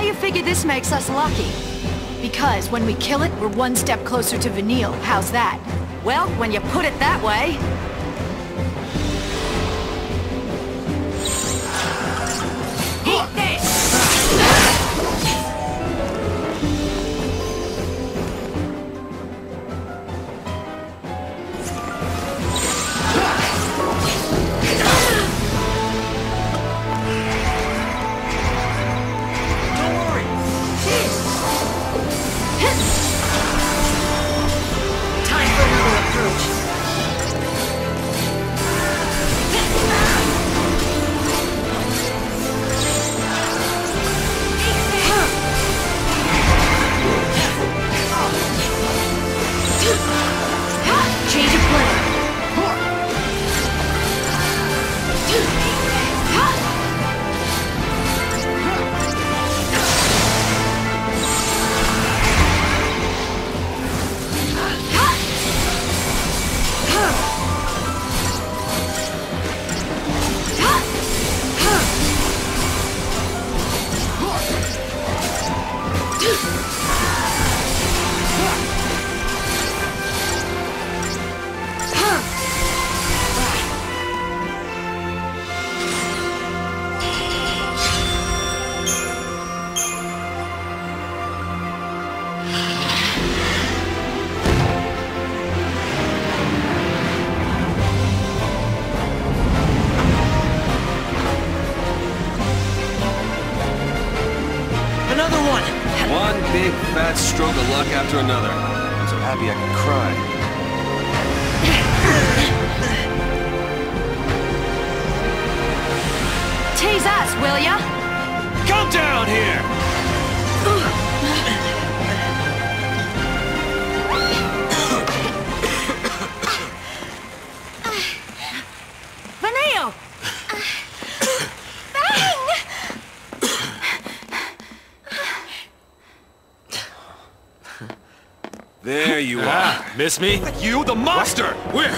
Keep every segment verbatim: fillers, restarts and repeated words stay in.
you figure this makes us lucky? Because when we kill it, we're one step closer to Vanille. How's that? Well, when you put it that way... Eat this! Big fat stroke of luck after another. I'm so happy I can cry. Tease us, will ya? Come down here! Vanille! There you ah, are. Miss me? You, the monster! Where?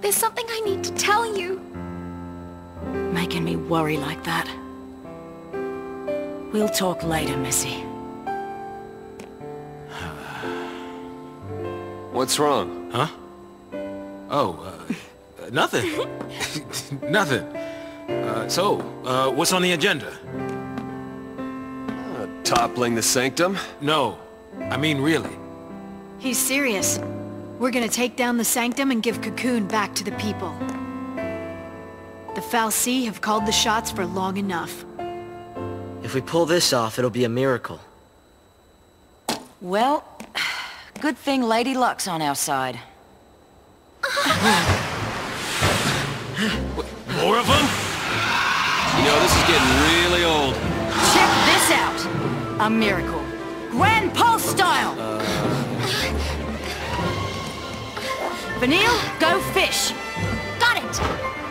There's something I need to tell you. Making me worry like that. We'll talk later, Missy. What's wrong? Huh? Oh, uh, nothing. Nothing. Uh, so, uh, what's on the agenda? Uh, toppling the sanctum? No, I mean really. He's serious. We're gonna take down the Sanctum and give Cocoon back to the people. The fal'Cie have called the shots for long enough. If we pull this off, it'll be a miracle. Well, good thing Lady Luck's on our side. More of them? You know, this is getting really old. Check this out! A miracle. Grand Pulse style! Vanille, go fish! Got it!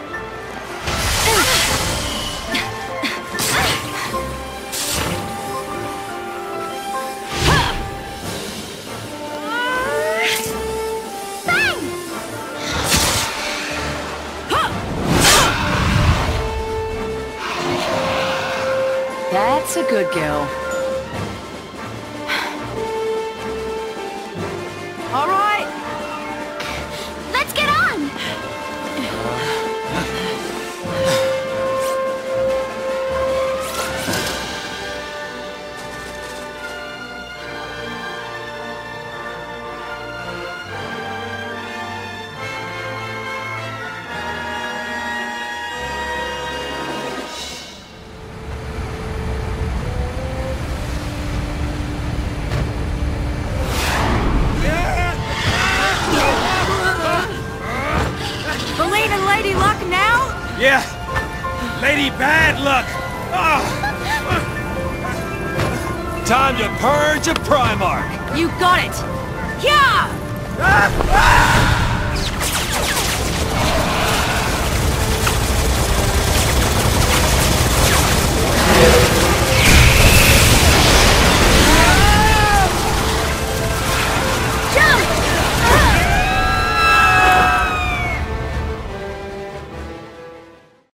That's a good girl. All right! Let's get on! Believe in Lady Luck now? Yeah! Lady Bad Luck! Oh. Time to purge a Primarch! You got it! Yeah! Ah! Ah!